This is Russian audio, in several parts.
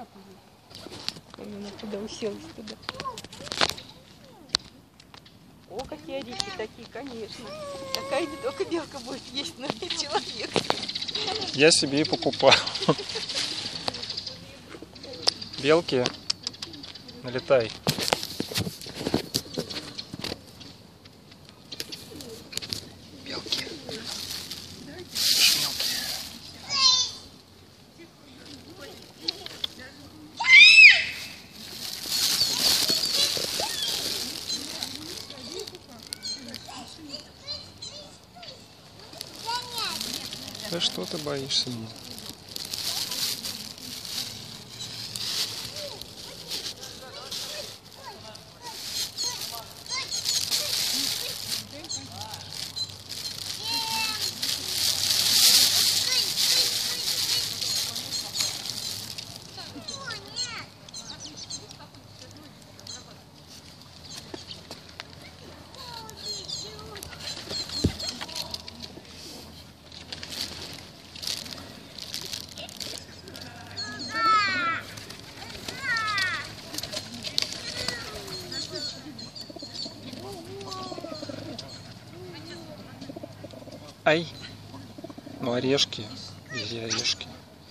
Она туда уселась туда. О, какие орехи такие, конечно. Такая не только белка будет есть, но и человек. Я себе и покупаю. Белки, налетай. Белки. Шмелки. Да что ты боишься меня? Ай, ну орешки, вези орешки.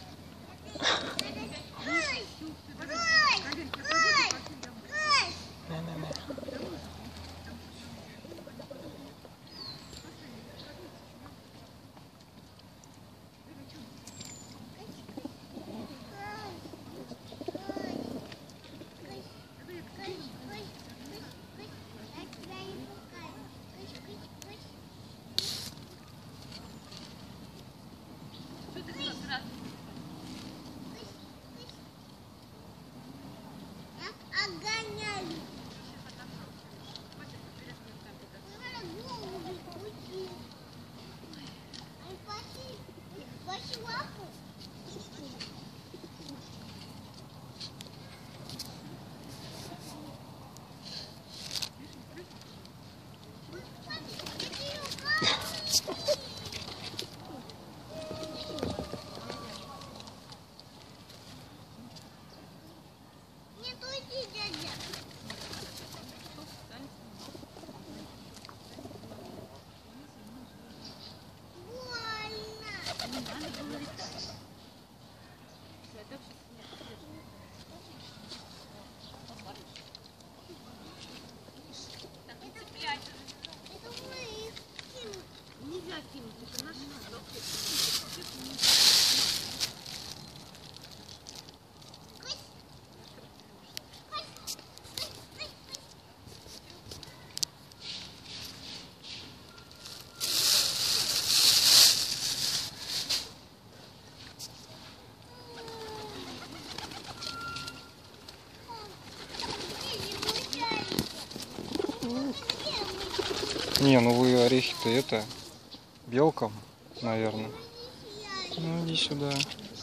Не, ну вы орехи-то это белкам, наверное. Ну иди сюда.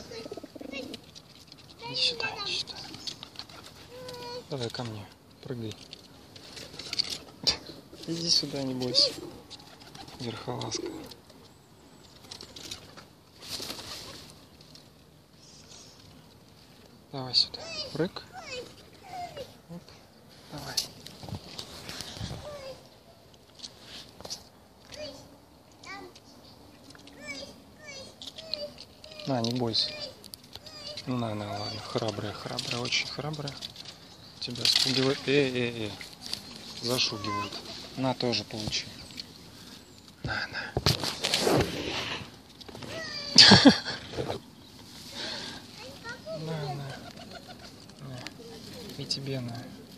Иди сюда, иди сюда. Давай ко мне, прыгай. Иди сюда, не бойся. Верхолазка. Давай сюда. Прыг. Оп. Давай. На, не бойся. Ну, на, ладно. Храбрая, храбрая, очень храбрая. Тебя спугивает. Зашугивают. На, тоже получи. На. На. И тебе на.